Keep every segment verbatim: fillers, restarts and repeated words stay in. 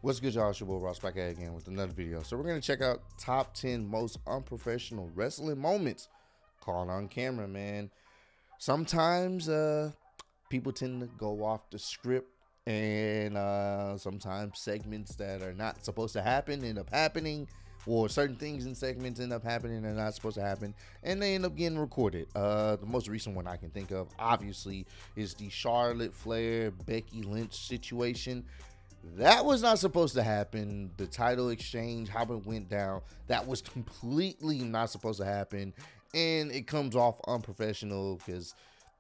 What's good, y'all? It's your boy Ross back at it again with another video. So we're going to check out top ten most unprofessional wrestling moments caught on camera, man. Sometimes uh, people tend to go off the script, and uh, sometimes segments that are not supposed to happen end up happening, or certain things in segments end up happening that are not supposed to happen, and they end up getting recorded. Uh, the most recent one I can think of, obviously, is the Charlotte Flair Becky Lynch situation. That was not supposed to happen. The title exchange, how it went down, that was completely not supposed to happen. And it comes off unprofessional because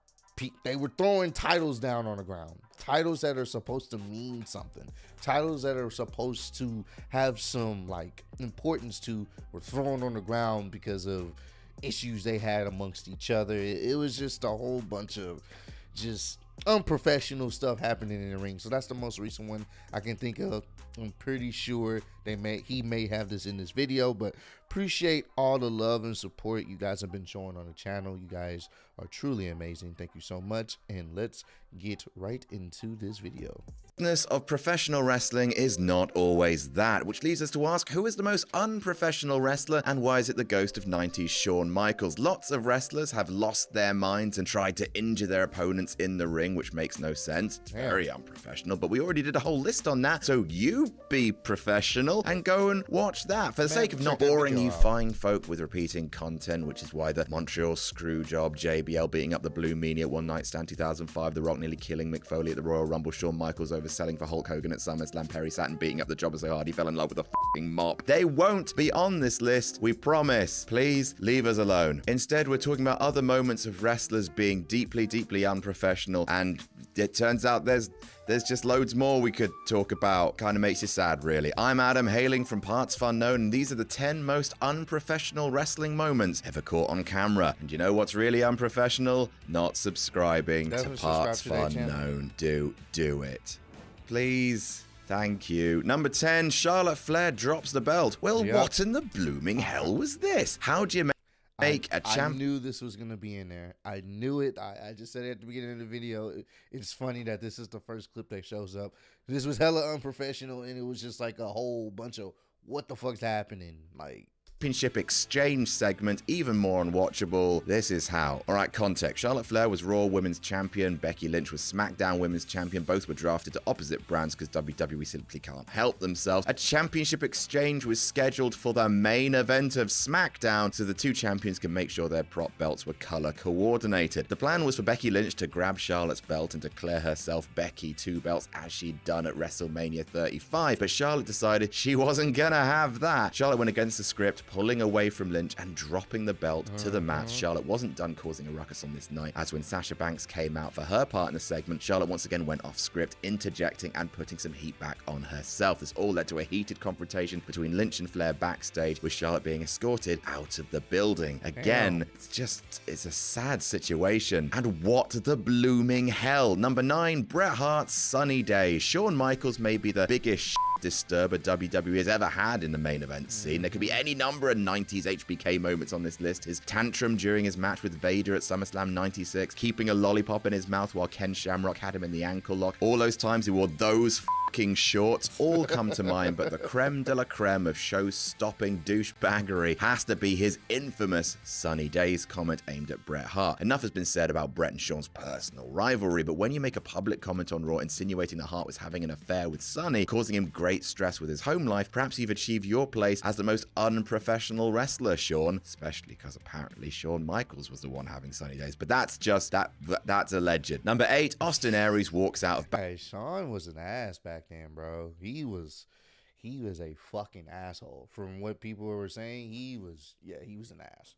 they were throwing titles down on the ground. Titles that are supposed to mean something. Titles that are supposed to have some like importance to were thrown on the ground because of issues they had amongst each other. It, it was just a whole bunch of just unprofessional stuff happening in the ring. So that's the most recent one I can think of. I'm pretty sure they may he may have this in this video, but appreciate all the love and support you guys have been showing on the channel. You guys are truly amazing. Thank you so much, and let's get right into this video. Of professional wrestling is not always that, which leads us to ask, who is the most unprofessional wrestler, and why is it the ghost of nineties Shawn Michaels? Lots of wrestlers have lost their minds and tried to injure their opponents in the ring, which makes no sense. It's very unprofessional, but we already did a whole list on that, so you be professional and go and watch that. For the Man, sake of not boring you fine folk with repeating content, which is why the Montreal Screwjob, J B L beating up the Blue Meanie at One Night Stand two thousand five, The Rock nearly killing Mick Foley at the Royal Rumble, Shawn Michaels overselling for Hulk Hogan at SummerSlam, Perry Saturn beating up the Jobber so hard he fell in love with a f***ing mop. They won't be on this list, we promise. Please leave us alone. Instead, we're talking about other moments of wrestlers being deeply, deeply unprofessional, and it turns out there's There's just loads more we could talk about. Kind of makes you sad, really. I'm Adam, hailing from Parts Fun Known, and these are the ten most unprofessional wrestling moments ever caught on camera. And you know what's really unprofessional? Not subscribing Definitely to Parts subscribe to Fun that channel. Known. Do, do it. Please. Thank you. Number ten, Charlotte Flair drops the belt. Well, Yep. what in the blooming hell was this? How do you make... Make I, a champ. I knew this was gonna be in there. I knew it. I, I just said it at the beginning of the video. It, it's funny that this is the first clip that shows up. This was hella unprofessional, and it was just like a whole bunch of what the fuck's happening. Like, Championship exchange segment, even more unwatchable. This is how. All right, context. Charlotte Flair was Raw Women's Champion. Becky Lynch was SmackDown Women's Champion. Both were drafted to opposite brands because W W E simply can't help themselves. A championship exchange was scheduled for the main event of SmackDown so the two champions can make sure their prop belts were color coordinated. The plan was for Becky Lynch to grab Charlotte's belt and declare herself Becky two belts as she'd done at WrestleMania thirty-five, but Charlotte decided she wasn't gonna have that. Charlotte went against the script, pulling away from Lynch and dropping the belt uh-huh. to the mat. Charlotte wasn't done causing a ruckus on this night, as when Sasha Banks came out for her part in the segment, Charlotte once again went off script, interjecting and putting some heat back on herself. This all led to a heated confrontation between Lynch and Flair backstage, with Charlotte being escorted out of the building. Again, Damn. it's just, it's a sad situation. And what the blooming hell? Number nine, Bret Hart's Sunny Day. Shawn Michaels may be the biggest disturber W W E has ever had in the main event scene. There could be any number of nineties H B K moments on this list. His tantrum during his match with Vader at SummerSlam ninety-six, keeping a lollipop in his mouth while Ken Shamrock had him in the ankle lock. All those times he wore those fucking shorts all come to mind, but the creme de la creme of show-stopping douchebaggery has to be his infamous Sunny Days comment aimed at Bret Hart. Enough has been said about Bret and Shawn's personal rivalry, but when you make a public comment on Raw insinuating that Hart was having an affair with Sunny, causing him great stress with his home life, perhaps you've achieved your place as the most unprofessional wrestler, Shawn, especially because apparently Shawn Michaels was the one having Sunny Days, but that's just, that that's alleged. Number eight, Austin Aries walks out of... Hey, Shawn was an ass back then, bro. He was, he was a fucking asshole. From what people were saying, he was, yeah, he was an ass.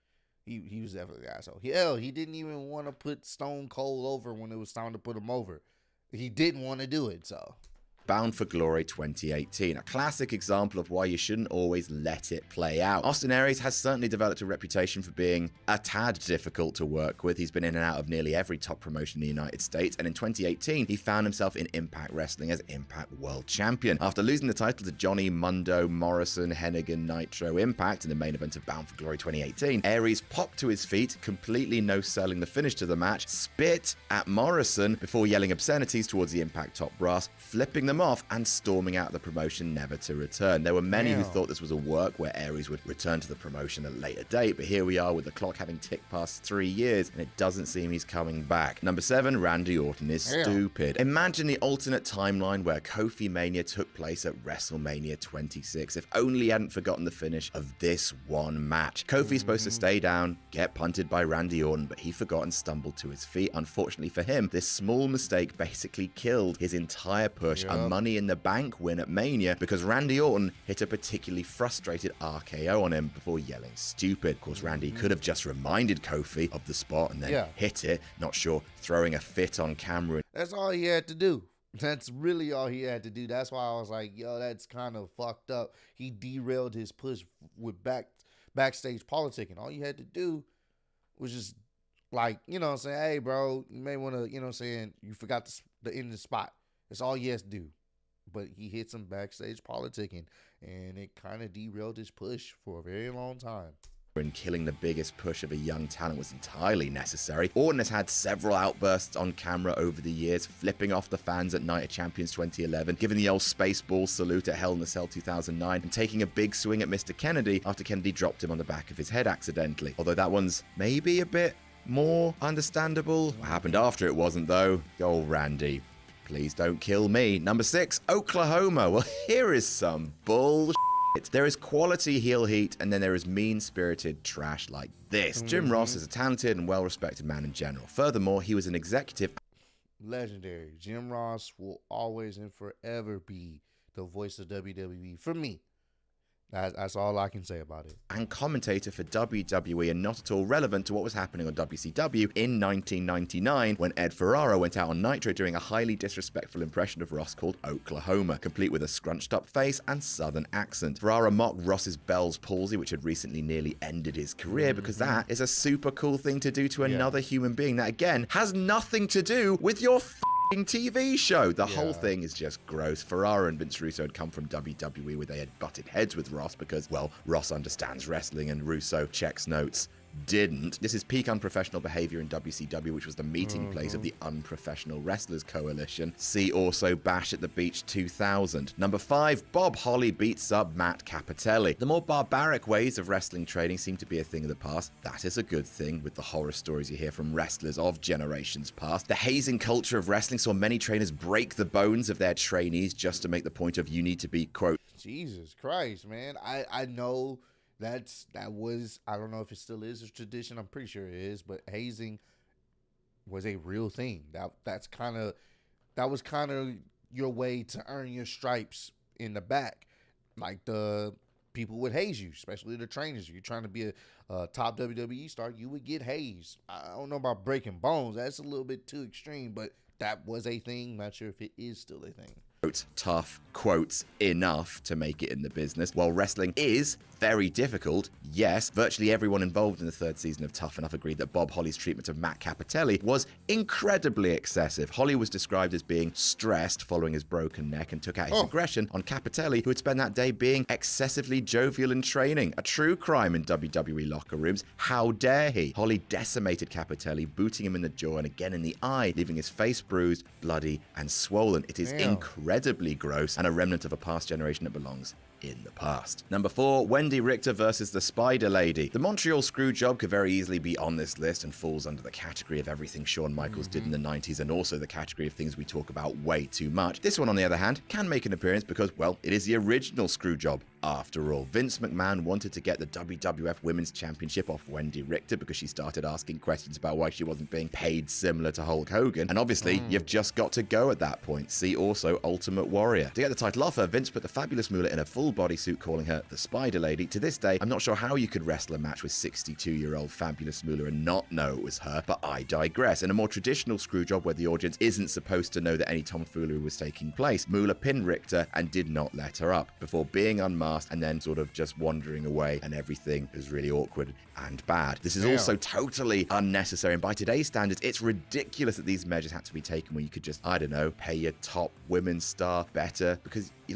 He he was definitely an asshole. Hell, he didn't even want to put Stone Cold over when it was time to put him over. He didn't want to do it, so... Bound for Glory twenty eighteen, a classic example of why you shouldn't always let it play out. Austin Aries has certainly developed a reputation for being a tad difficult to work with. He's been in and out of nearly every top promotion in the United States, and in twenty eighteen, he found himself in Impact Wrestling as Impact World Champion. After losing the title to Johnny Mundo, Morrison, Hennigan, Nitro, Impact in the main event of Bound for Glory twenty eighteen, Aries popped to his feet, completely no-selling the finish to the match, spit at Morrison before yelling obscenities towards the Impact top brass, flipping them them off and storming out of the promotion never to return. There were many Damn. who thought this was a work where Aries would return to the promotion at a later date, but here we are with the clock having ticked past three years and it doesn't seem he's coming back. Number seven, Randy Orton is Damn. stupid. Imagine the alternate timeline where Kofi Mania took place at WrestleMania twenty-six. If only he hadn't forgotten the finish of this one match. Kofi's mm-hmm. supposed to stay down, get punted by Randy Orton, but he forgot and stumbled to his feet. Unfortunately for him, this small mistake basically killed his entire push, yep. a Money in the Bank win at Mania, because Randy Orton hit a particularly frustrated R K O on him before yelling stupid. Of course, Randy mm-hmm. could have just reminded Kofi of the spot and then yeah. hit it, not sure, throwing a fit on camera. That's all he had to do. That's really all he had to do. That's why I was like, yo, that's kind of fucked up. He derailed his push with back backstage politicking. All you had to do was just, like, you know what I'm saying, hey, bro, you may want to, you know what I'm saying, you forgot the, the end of the spot. That's all he has to do. But he hit some backstage politicking, and it kind of derailed his push for a very long time. And killing the biggest push of a young talent was entirely necessary. Orton has had several outbursts on camera over the years, flipping off the fans at Night of Champions twenty eleven, giving the old Spaceball salute at Hell in a Cell two thousand nine, and taking a big swing at Mister Kennedy after Kennedy dropped him on the back of his head accidentally. Although that one's maybe a bit more understandable. What happened after it wasn't, though. Oh, Randy, please don't kill me. Number six, Oklahoma. Well, here is some bullshit. There is quality heel heat, and then there is mean-spirited trash like this. Mm-hmm. Jim Ross is a talented and well-respected man in general. Furthermore, he was an executive. Legendary. Jim Ross will always and forever be the voice of W W E for me. That, that's all I can say about it. And commentator for W W E, and not at all relevant to what was happening on W C W in nineteen ninety-nine when Ed Ferrara went out on Nitro doing a highly disrespectful impression of Ross called Oklahoma, complete with a scrunched up face and southern accent. Ferrara mocked Ross's Bell's palsy, which had recently nearly ended his career, mm-hmm. because that is a super cool thing to do to another yeah. human being that, again, has nothing to do with your f T V show. The yeah. whole thing is just gross. Ferrara and Vince Russo had come from W W E where they had butted heads with Ross because, well, Ross understands wrestling and Russo checks notes didn't. This is peak unprofessional behavior in W C W, which was the meeting mm-hmm. place of the Unprofessional Wrestlers Coalition. See also Bash at the Beach two thousand. Number five, Bob Holly beats up Matt Cappotelli. The more barbaric ways of wrestling training seem to be a thing of the past. That is a good thing with the horror stories you hear from wrestlers of generations past. The hazing culture of wrestling saw many trainers break the bones of their trainees just to make the point of you need to be, quote, Jesus Christ, man. I, I know That's that was I don't know if it still is a tradition. I'm pretty sure it is, but hazing was a real thing. That that's kind of that was kind of your way to earn your stripes in the back. Like the people would haze you, especially the trainers. If you're trying to be a, a top W W E star, you would get hazed. I don't know about breaking bones. That's a little bit too extreme, but that was a thing. Not sure if it is still a thing. Tough, quotes, enough to make it in the business. While wrestling is very difficult, yes, virtually everyone involved in the third season of Tough Enough agreed that Bob Holly's treatment of Matt Cappotelli was incredibly excessive. Holly was described as being stressed following his broken neck and took out his oh. aggression on Cappotelli, who had spent that day being excessively jovial in training. A true crime in W W E locker rooms. How dare he? Holly decimated Cappotelli, booting him in the jaw and again in the eye, leaving his face bruised, bloody, and swollen. It is Damn. incredibly gross and a remnant of a past generation that belongs in the past. Number four, Wendy Richter versus the Spider Lady. The Montreal Screwjob could very easily be on this list and falls under the category of everything Shawn Michaels mm-hmm. did in the nineties, and also the category of things we talk about way too much. This one, on the other hand, can make an appearance because, well, it is the original Screwjob. After all, Vince McMahon wanted to get the W W F Women's Championship off Wendy Richter because she started asking questions about why she wasn't being paid similar to Hulk Hogan, and obviously, mm. you've just got to go at that point. See also Ultimate Warrior. To get the title off her, Vince put the fabulous Moolah in a full bodysuit, calling her the Spider Lady. To this day, I'm not sure how you could wrestle a match with sixty-two-year-old fabulous Moolah and not know it was her, but I digress. In a more traditional Screwjob where the audience isn't supposed to know that any tomfoolery was taking place, Moolah pinned Richter and did not let her up before being unmasked and then sort of just wandering away, and everything is really awkward and bad. This is Damn. also totally unnecessary, and by today's standards, it's ridiculous that these measures had to be taken where you could just, I don't know, pay your top women's star better, because, like,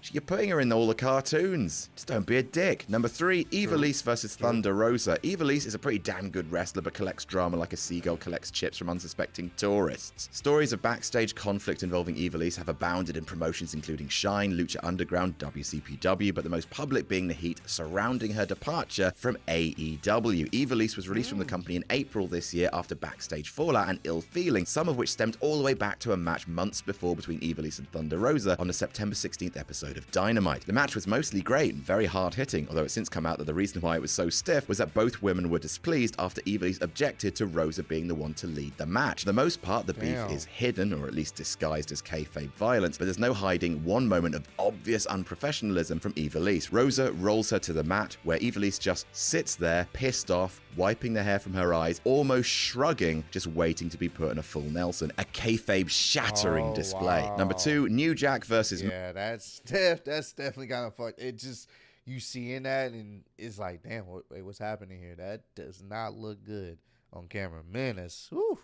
You're putting her in all the cartoons. Just don't be a dick. Number three, Ivelisse versus Thunder Rosa. Ivelisse is a pretty damn good wrestler, but collects drama like a seagull collects chips from unsuspecting tourists. Stories of backstage conflict involving Ivelisse have abounded in promotions including Shine, Lucha Underground, W C P W, but the most public being the heat surrounding her departure from A E W. Ivelisse was released from the company in April this year after backstage fallout and ill feeling, some of which stemmed all the way back to a match months before between Ivelisse and Thunder Rosa on the September sixteenth episode of Dynamite. The match was mostly great and very hard-hitting, although it's since come out that the reason why it was so stiff was that both women were displeased after Ivelisse objected to Rosa being the one to lead the match. For the most part, the beef Damn. is hidden, or at least disguised as kayfabe violence, but there's no hiding one moment of obvious unprofessionalism from Ivelisse. Rosa rolls her to the mat, where Ivelisse just sits there, pissed off, wiping the hair from her eyes, almost shrugging, just waiting to be put in a full Nelson. A kayfabe shattering Oh, display. wow. Number two, New Jack versus... Yeah, that's def- that's definitely kind of fucked. It just, you seeing that and it's like, damn, what, wait, what's happening here? That does not look good on camera. Man, that's, whew.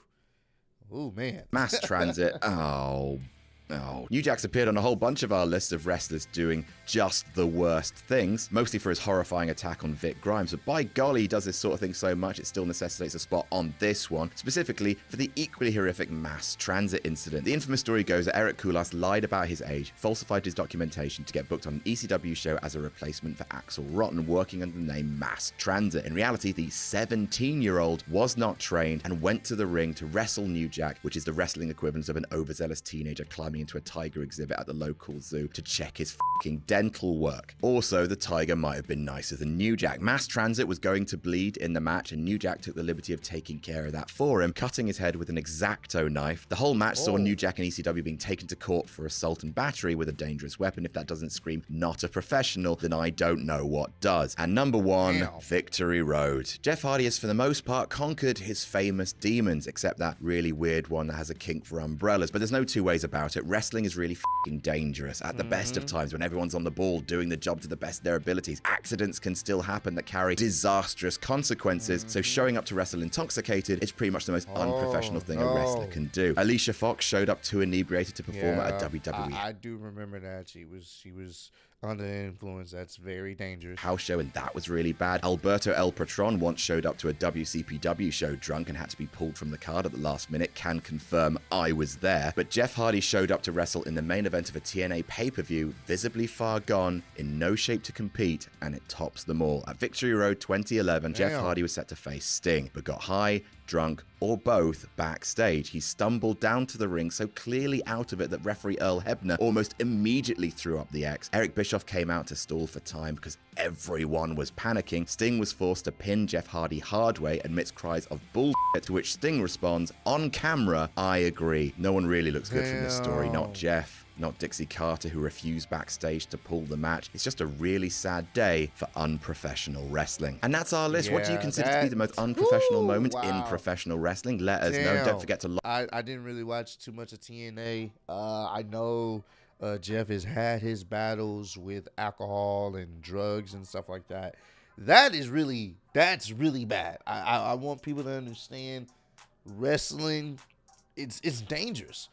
Ooh, man. Mass Transit. Oh, oh. New Jack's appeared on a whole bunch of our list of wrestlers doing just the worst things, mostly for his horrifying attack on Vic Grimes, but by golly, he does this sort of thing so much it still necessitates a spot on this one, specifically for the equally horrific Mass Transit incident. The infamous story goes that Eric Koulas lied about his age, falsified his documentation to get booked on an E C W show as a replacement for Axel Rotten, working under the name Mass Transit. In reality, the seventeen-year-old was not trained and went to the ring to wrestle New Jack, which is the wrestling equivalent of an overzealous teenager climbing into a tiger exhibit at the local zoo to check his fucking dental work. Also, the tiger might have been nicer than New Jack. Mass Transit was going to bleed in the match, and New Jack took the liberty of taking care of that for him, cutting his head with an X-Acto knife. The whole match saw Oh. New Jack and E C W being taken to court for assault and battery with a dangerous weapon. If that doesn't scream not a professional, then I don't know what does. And number one, Damn. Victory Road. Jeff Hardy has for the most part conquered his famous demons, except that really weird one that has a kink for umbrellas. But there's no two ways about it. Wrestling is really f***ing dangerous. At the mm-hmm. best of times, when everyone's on the ball doing the job to the best of their abilities, accidents can still happen that carry disastrous consequences. Mm-hmm. So showing up to wrestle intoxicated is pretty much the most oh, unprofessional thing no. a wrestler can do. Alicia Fox showed up too inebriated to perform yeah, at a W W E. I, I do remember that. She was she was under the influence. That's very dangerous. House show, and that was really bad. Alberto El Patron once showed up to a W C P W show drunk and had to be pulled from the card at the last minute. Can confirm I was there. But Jeff Hardy showed up to wrestle in the main event of a T N A pay-per-view, visibly far gone, in no shape to compete, and it tops them all. At Victory Road twenty eleven, Damn. Jeff Hardy was set to face Sting, but got high, drunk, or both backstage. He stumbled down to the ring so clearly out of it that referee Earl Hebner almost immediately threw up the X. Eric Bischoff came out to stall for time because everyone was panicking. Sting was forced to pin Jeff Hardy hard way amidst cries of bullshit, to which Sting responds, on camera, I agree. No one really looks good Damn. from this story, not Jeff. Not Dixie Carter, who refused backstage to pull the match. It's just a really sad day for unprofessional wrestling. And that's our list. Yeah, what do you consider that, to be the most unprofessional ooh, moment wow. in professional wrestling? Let us Damn. know. Don't forget to like. I, I didn't really watch too much of T N A. Uh, I know uh, Jeff has had his battles with alcohol and drugs and stuff like that. That is really, that's really bad. I, I, I want people to understand wrestling, it's it's dangerous.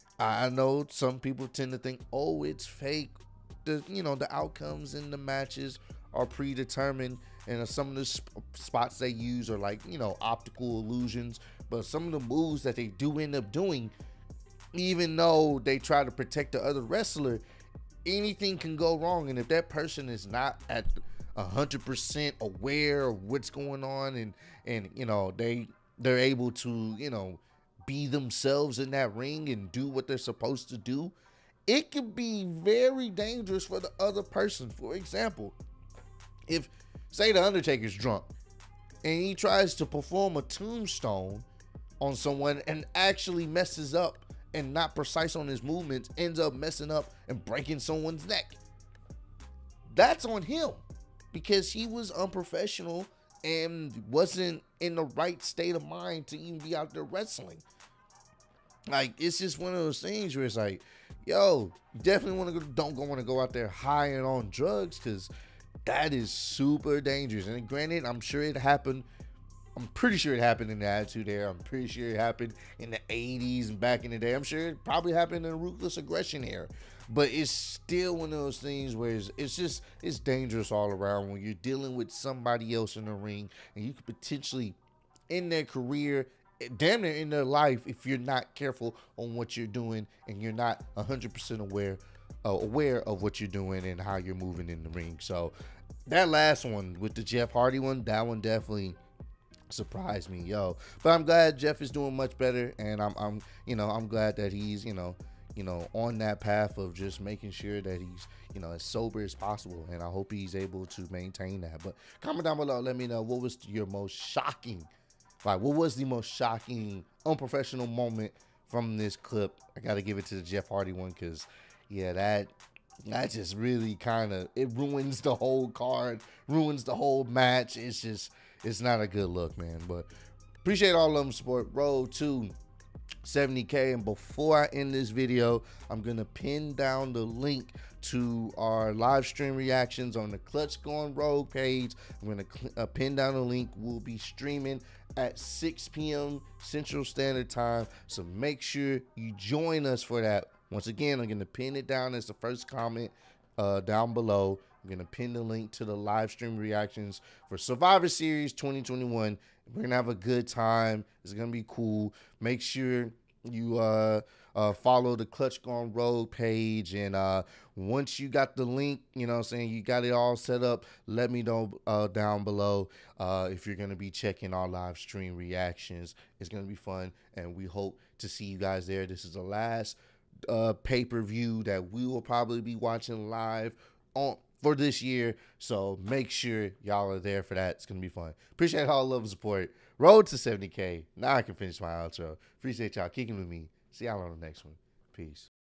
I know some people tend to think, oh, it's fake. The you know the outcomes in the matches are predetermined, and some of the sp- spots they use are like you know optical illusions. But some of the moves that they do end up doing, even though they try to protect the other wrestler, anything can go wrong. And if that person is not at a hundred percent aware of what's going on, and and you know they they're able to you know. be themselves in that ring and do what they're supposed to do, it can be very dangerous for the other person. For example, if say the Undertaker's drunk and he tries to perform a tombstone on someone and actually messes up and not precise on his movements, ends up messing up and breaking someone's neck, that's on him because he was unprofessional and wasn't in the right state of mind to even be out there wrestling. Like, it's just one of those things where it's like, yo, you definitely want to go, don't go want to go out there high and on drugs, because that is super dangerous. And granted, I'm sure it happened. I'm pretty sure it happened in the Attitude Era. I'm pretty sure it happened in the eighties and back in the day. I'm sure it probably happened in the Ruthless Aggression era. but it's still one of those things where it's, it's just it's dangerous all around when you're dealing with somebody else in the ring, and you could potentially end their career, damn near in their life, if you're not careful on what you're doing and you're not one hundred percent aware uh, aware of what you're doing and how you're moving in the ring. So that last one with the Jeff Hardy one, that one definitely surprised me, yo. But I'm glad Jeff is doing much better, and I'm, I'm, you know, I'm glad that he's, you know, you know, on that path of just making sure that he's, you know, as sober as possible, and I hope he's able to maintain that. But comment down below, let me know what was your most shocking, like, what was the most shocking unprofessional moment from this clip. I gotta give it to the Jeff Hardy one, because yeah, that that just really kind of, it ruins the whole card, ruins the whole match. It's just, it's not a good look, man. But appreciate all of them support. Road to seventy K. And before I end this video, I'm gonna pin down the link to our live stream reactions on the Clutch Gone Rogue page. I'm gonna uh, pin down the link. We'll be streaming at six P M Central Standard Time, so make sure you join us for that. Once again, I'm gonna pin it down as the first comment uh, down below. I'm gonna pin the link to the live stream reactions for Survivor Series twenty twenty-one. We're gonna have a good time. It's gonna be cool. Make sure you uh, uh, follow the Clutch Gone Rogue page, and uh, once you got the link, you know what I'm saying, you got it all set up, let me know uh, down below uh, if you're gonna be checking our live stream reactions. It's gonna be fun, and we hope to see you guys there. This is the last uh, pay-per-view that we will probably be watching live on for this year, so make sure y'all are there for that. It's gonna be fun. Appreciate all the love and support. Road to seventy K. Now I can finish my outro. Appreciate y'all kicking with me. See y'all on the next one. Peace.